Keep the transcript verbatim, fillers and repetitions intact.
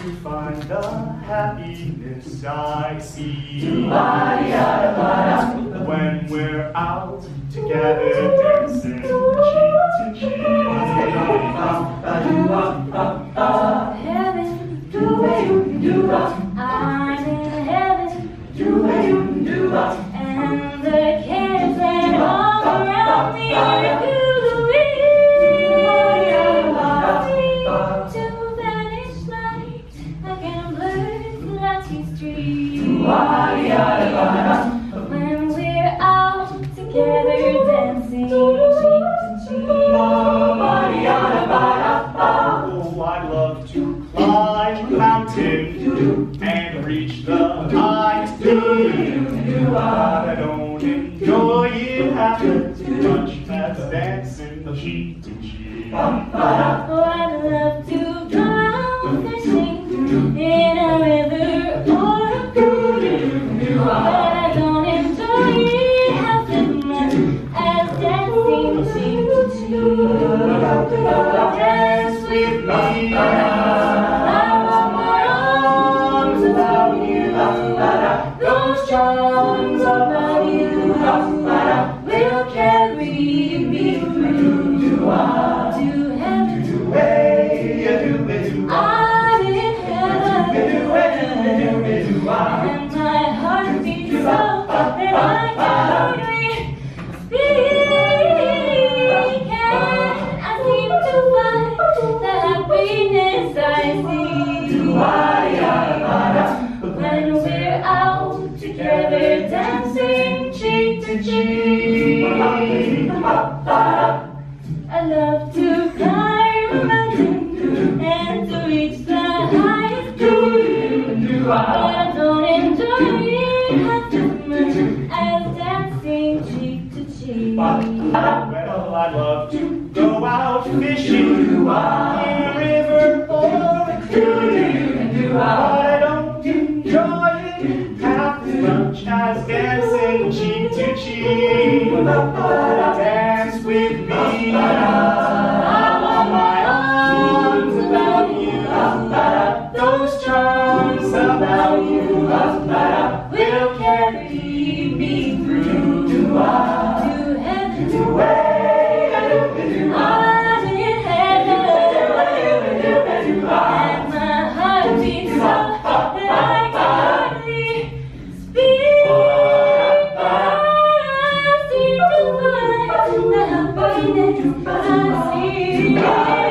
to find the happiness I see. When we're out together dancing cheek to cheek. Heaven, I'm in heaven, and the cares that all around me are due to to vanish like like an blurred glassy street. When we're out together dancing cheek to cheek. Oh, I love to climb a mountain and reach the highest peak. But I don't enjoy it half as much as dancing cheek to cheek. Oh, I'd love to go out fishing in a river or a pool, but I don't enjoy it half as much as dancing cheek to cheek. Dance with me, I want my arms about you. Those charms about you will carry me through to heaven. I'm in heaven, and my heart beats so that I can hardly speak. And I seem to find the happiness I see when we're out together dancing cheek to cheek. I love to climb a mountain and to reach the highest peak, but I don't enjoy it half as much as dancing cheek to cheek. Well, I love to go out fishing in a river or a creek, but I don't enjoy it half as much as dancing cheek to cheek. Dance with me, I want my arms about you. Those charms about you will carry me through to heaven. I'm in heaven, and my heart beats so that I can hardly speak. I seem to find the happiness I see.